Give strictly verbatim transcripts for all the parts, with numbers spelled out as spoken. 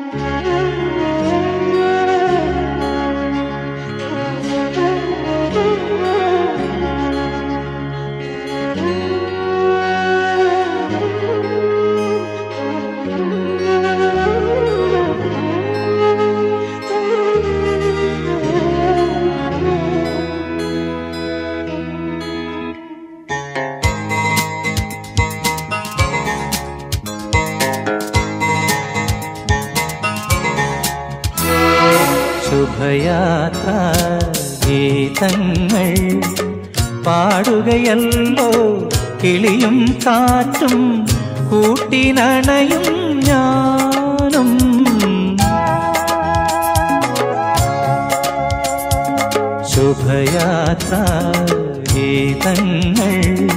ശുഭയാത്ര ഗീതങ്ങൾ പാടുകയല്ലോ കിളിയും കാറ്റും കൂട്ടിനണയും ഞാനും. ശുഭയാത്ര ഗീതങ്ങൾ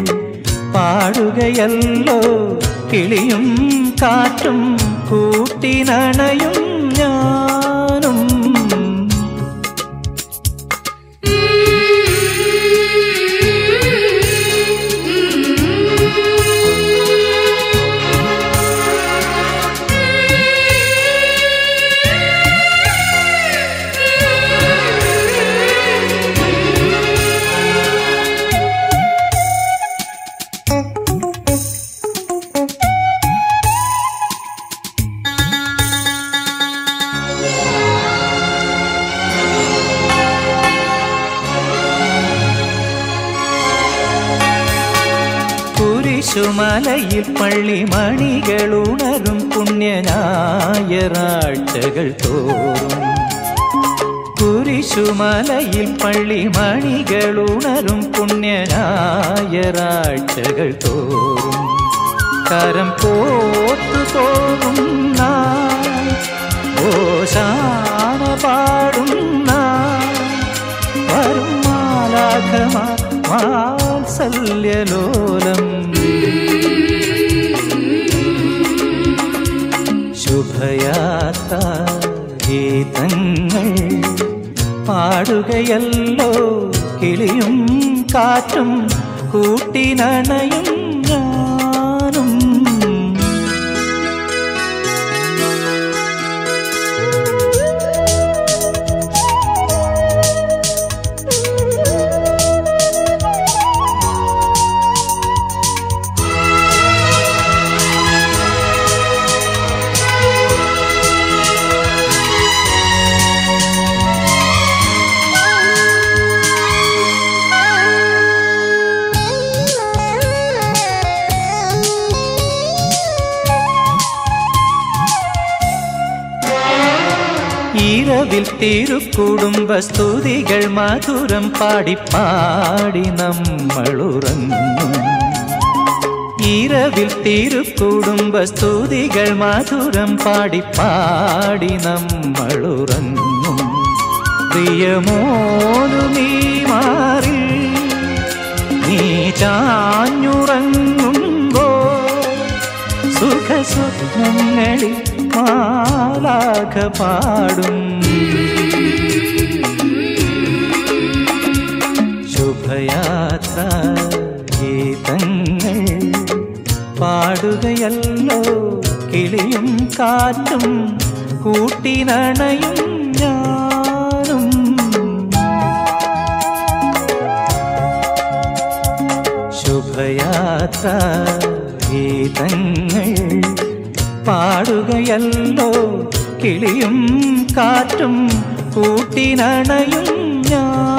പാടുകയല്ലോ കിളിയും കാറ്റും കൂട്ടിനണയും ഞാനും. കുരിശുമലയിൽ പള്ളിമണികളുണരും പുണ്യനായറാഴ്ചകൾ തോറും. കുരിശുമലയിൽ പള്ളിമണികളുണരും പുണ്യനായറാഴ്ചകൾ തോറും. കരം പോത്തു പോകുന്ന ഓശാന പാടുന്ന വരും മാലാഖമാർ വാത്സല്യലോലം. ശുഭയാത്ര ഗീതങ്ങൾ പാടുകയല്ലോ കിളിയും കാറ്റും കൂട്ടിനണയും ഞാനും. ഇരവിൽ തിരുക്കുടുംബ സ്തുതികൾ മധുരം പാടിപ്പാടി നമ്മളുറങ്ങും. ഇരവിൽ തിരുക്കുടുംബ സ്തുതികൾ മധുരം പാടിപ്പാടി നമ്മളുറങ്ങും. പ്രിയമോനു നീ മാറി നീ ചാഞ്ഞുറങ്ങുമ്പോ സുഖസ്വപ്നങ്ങളിൽ മാലാഖ പാടും. ശുഭയാത്ര ഗീതങ്ങൾ പാടുകയല്ലോ കിളിയും കാറ്റും കൂട്ടിനണയും ഞാനും. ശുഭയാത്ര ഗീതങ്ങൾ പാടുകയല്ലോ കിളിയും കാറ്റും കൂട്ടിനണയും ഞാൻ.